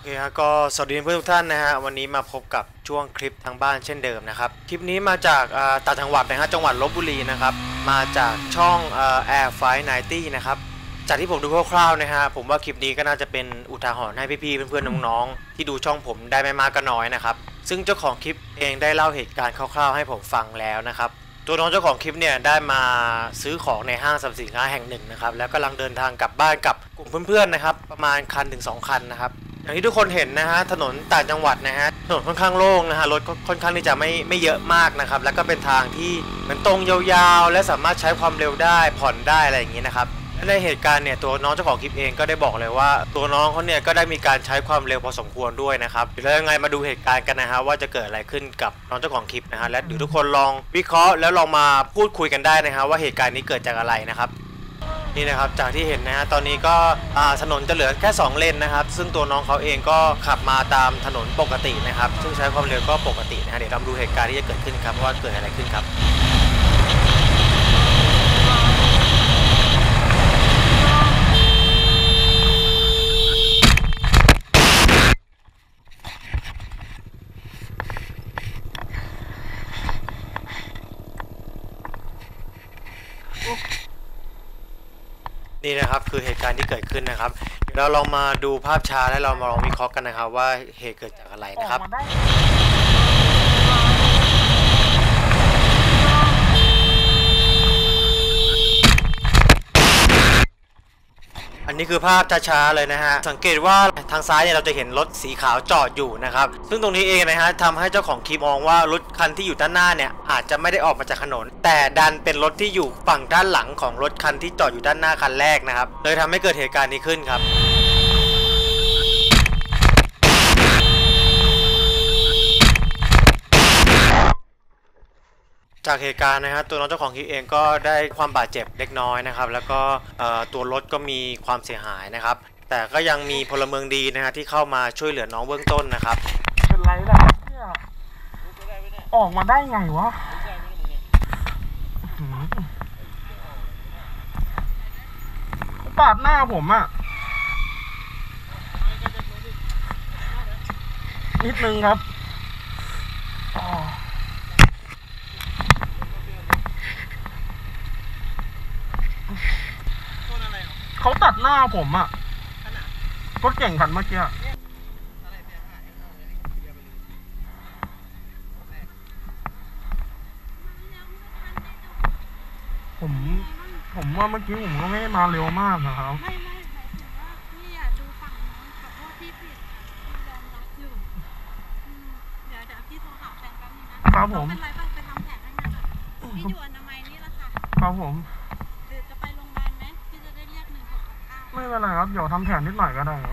เคครับก็สวัสดีเพื่อนทุกท่านนะฮะวันนี้มาพบกับช่วงคลิปทางบ้านเช่นเดิมนะครับคลิปนี้มาจากต่างจังหวัดนะฮะจังหวัดลพบุรีนะครับมาจากช่องAir Fight 90นะครับจากที่ผมดูคร่าวๆนะฮะผมว่าคลิปนี้ก็น่าจะเป็นอุทาหรณ์ให้พี่ๆเพื่อนๆน้องๆที่ดูช่องผมได้ไม่มากก็น้อยนะครับซึ่งเจ้าของคลิปเองได้เล่าเหตุการณ์คร่าวๆให้ผมฟังแล้วนะครับตัวน้องเจ้าของคลิปเนี่ยได้มาซื้อของในห้างสรรพสินค้าแห่งหนึ่งนะครับแล้วกำลังเดินทางกลับบ้านกับกลุ่มเพื่อนๆนะครับประมาณคันถึง2 คันนะครับอย่างที่ทุกคนเห็นนะฮะถนนต่างจังหวัดนะฮะถนนค่อนข้างโล่งนะฮะรถค่อนข้างที่จะไม่เยอะมากนะครับแล้วก็เป็นทางที่เหมือนตรงยาวๆและสามารถใช้ความเร็วได้ผ่อนได้อะไรอย่างนี้นะครับในเหตุการณ์เนี่ยตัวน้องเจ้าของคลิปเองก็ได้บอกเลยว่าตัวน้องเขาเนี่ยก็ได้มีการใช้ความเร็วพอสมควรด้วยนะครับแล้วยังไงมาดูเหตุการณ์กันนะฮะว่าจะเกิดอะไรขึ้นกับน้องเจ้าของคลิปนะฮะและเดี๋ยวทุกคนลองวิเคราะห์แล้วลองมาพูดคุยกันได้นะฮะว่าเหตุการณ์นี้เกิดจากอะไรนะครับนี่นะครับจากที่เห็นนะฮะตอนนี้ก็ถนนจะเหลือแค่2 เลนนะครับซึ่งตัวน้องเขาเองก็ขับมาตามถนนปกตินะครับซึ่งใช้ความเร็วก็ปกตินะฮะเดี๋ยวเราดูเหตุการณ์ที่จะเกิดขึ้นครับว่าเกิดอะไรขึ้นครับนี่นะครับคือเหตุการณ์ที่เกิดขึ้นนะครับเดี๋ยวเราลองมาดูภาพช้าและเรามาลองวิเคราะห์กันนะครับว่าเหตุเกิดจากอะไรนะครับอันนี้คือภาพช้าๆเลยนะฮะสังเกตว่าทางซ้ายเนี่ยเราจะเห็นรถสีขาวจอดอยู่นะครับซึ่งตรงนี้เองนะฮะทำให้เจ้าของคลิปมองว่ารถคันที่อยู่ด้านหน้าเนี่ยอาจจะไม่ได้ออกมาจากถนนแต่ดันเป็นรถที่อยู่ฝั่งด้านหลังของรถคันที่จอดอยู่ด้านหน้าคันแรกนะครับเลยทำให้เกิดเหตุการณ์นี้ขึ้นครับจากเหตุการณ์นะฮะตัวน้องเจ้าของคลิปเองก็ได้ความบาดเจ็บเล็กน้อยนะครับแล้วก็ตัวรถก็มีความเสียหายนะครับแต่ก็ยังมีพลเมืองดีนะฮะที่เข้ามาช่วยเหลือน้องเบื้องต้นนะครับเป็นไรล่ะเนี่ยออกมาได้ไงวะปาดหน้าผมอ่ะนิดนึงครับเขาตัดหน้าผมอ่ะรถเก่งคันเมื่อกี้ผมว่าเมื่อกี้ผมก็ไม่ได้มาเร็วมากนะครับไม่หมายถึงว่าพี่อยากดูฝั่งน้องขอโทษที่ผิดพี่ยอมรับอยู่เดี๋ยวพี่โทรหาแฟนแป๊บนึงนะครับผมเป็นไรบ้างไปทำแผลให้มาก่อนพี่อยู่อนามัยนี่แหละค่ะครับผมเดี๋ยวจะไปโรงพยาบาลไหมพี่จะได้เรียก1669 ไม่เป็นไรครับเดี๋ยวทำแผลนิดหน่อยก็ได้ครับ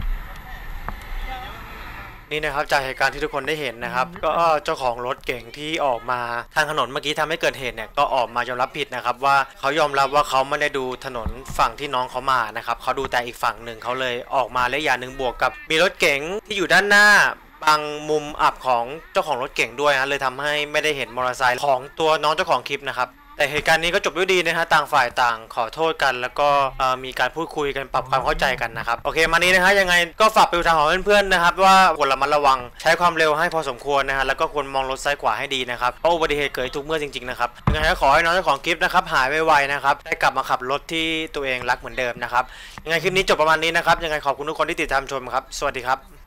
นี่นะครับจากเหตุการณ์ที่ทุกคนได้เห็นนะครับก็เจ้าของรถเก่งที่ออกมาทางถนนเมื่อกี้ทำให้เกิดเหตุเนี่ยก็ออกมายอมรับผิดนะครับว่าเขายอมรับว่าเขาไม่ได้ดูถนนฝั่งที่น้องเขามานะครับเขาดูแต่อีกฝั่งหนึ่งเขาเลยออกมาและอย่างหนึ่งบวกกับมีรถเก๋งที่อยู่ด้านหน้าบางมุมอับของเจ้าของรถเก่งด้วยนะเลยทำให้ไม่ได้เห็นมอเตอร์ไซค์ของตัวน้องเจ้าของคลิปนะครับแต่เหตุการณ์นี้ก็จบด้วยดีนะฮะต่างฝ่ายต่างขอโทษกันแล้วก็มีการพูดคุยกันปรับความเข้าใจกันนะครับโอเคมานี้นะฮะยังไงก็ฝากไปทางของเพื่อนๆนะครับว่าควรระมัดระวังใช้ความเร็วให้พอสมควรนะฮะแล้วก็ควรมองรถซ้ายขวาให้ดีนะครับเพราะอุบัติเหตุเกิดทุกเมื่อจริงๆนะครับยังไงก็ขอให้น้องเจ้าของคลิปนะครับหายไวๆนะครับได้กลับมาขับรถที่ตัวเองรักเหมือนเดิมนะครับยังไงคลิปนี้จบประมาณนี้นะครับยังไงขอบคุณทุกคนที่ติดตามชมครับสวัสดีครับ